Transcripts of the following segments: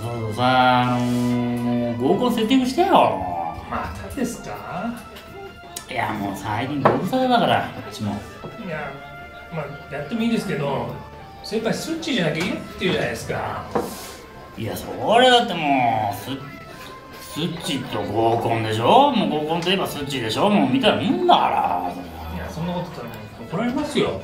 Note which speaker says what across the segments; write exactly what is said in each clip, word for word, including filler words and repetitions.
Speaker 1: そうさ、あのー、合コンセッティングしてよ。
Speaker 2: またですか？
Speaker 1: いやもう最近ご無沙汰だからこっちも。
Speaker 2: いや、まあやってもいいですけど、先輩スッチーじゃなきゃいいって言うじゃないですか。
Speaker 1: いやそれだってもうスッチと合コンでしょ。もう合コンといえばスッチでしょ。もう見たらもんだから。
Speaker 2: いやそんなこと言ったら怒られますよ。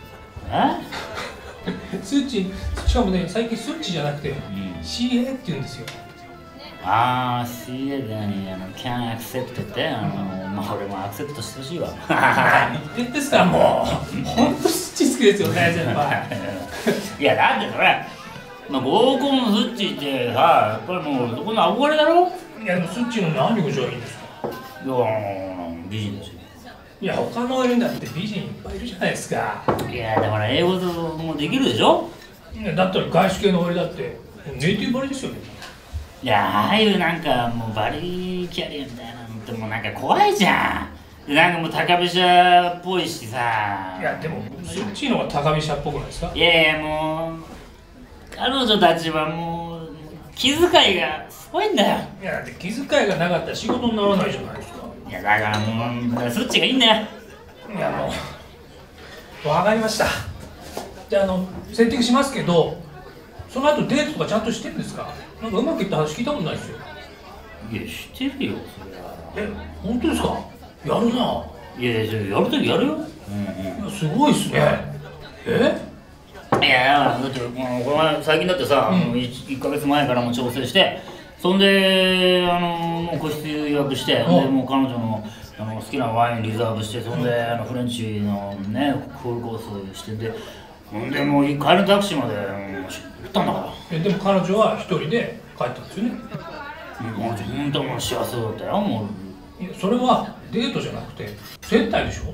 Speaker 1: え
Speaker 2: スッチ、しかもね最近スッチじゃなくて、うん、シーエー って言うんですよ。
Speaker 1: ああ シーエー で何あの can accept ってあの、まあ俺もアクセプトしてほしいわ。
Speaker 2: 何言ってんですかもう。ほんとスッチ好きですよね先輩。
Speaker 1: いやだってそれ、まあ、合コンのスッチってさやっぱりもうそこの憧れだろ。
Speaker 2: いやでもスッチの何が上手いいんですか？
Speaker 1: いや美人ですよ。
Speaker 2: いや他のいるんだって美人いっぱいいるじゃないですか。
Speaker 1: いやだから英語もできるでしょ。
Speaker 2: いやだったら外資系の俺だってネイティブバリですよね。
Speaker 1: いやああいうなんかもうバリキャリアみたいなのってもうなんか怖いじゃん。でなんかもう高飛車っぽいしさ。
Speaker 2: いやでもスッチの方が高飛車っぽくないですか？
Speaker 1: いやいやもう彼女たちはもう気遣いがすごいんだよ。
Speaker 2: いやだって気遣いがなかったら仕事にならないじゃないですか。
Speaker 1: いやだからもうだからスッチがいいんだよ。
Speaker 2: いやもう分かりました。じゃああのセッティングしますけど、その後デートとかちゃんとしてるんですか？なんかうまくいった話聞いたことないですよ。
Speaker 1: いや知ってるよそれは。
Speaker 2: え本当ですか？やるな。
Speaker 1: いやいややるときやるよ。うんうん、
Speaker 2: すごいっすね。え
Speaker 1: いやだってもうこの前最近だってさ、うん、いっかげつまえからも調整して、そんであのもう個室予約して、うん、でもう彼女のあの好きなワインリザーブして、そんであのフレンチのねフルコースしてて、ほんでもう帰りのタクシーまで行ったんだから。
Speaker 2: えでも彼女は一人で帰ったんですよね。
Speaker 1: もう本当もう幸せだったよもう。
Speaker 2: いやそれはデートじゃなくて接待でしょ。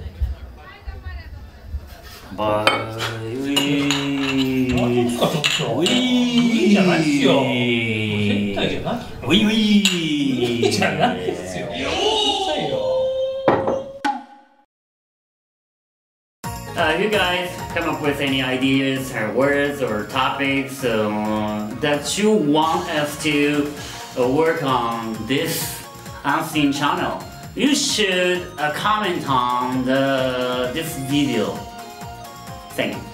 Speaker 1: バイウィー
Speaker 2: 何ですかちょっと。
Speaker 1: ウィー
Speaker 2: いいじゃないっすよ。接待じゃない。
Speaker 1: ウィーウィー
Speaker 2: いいじゃないっすよ。
Speaker 1: Uh, you guys come up with any ideas or words or topics uh, that you want us to uh, work on this Unseen channel. You should uh, comment on the this video. Thank you.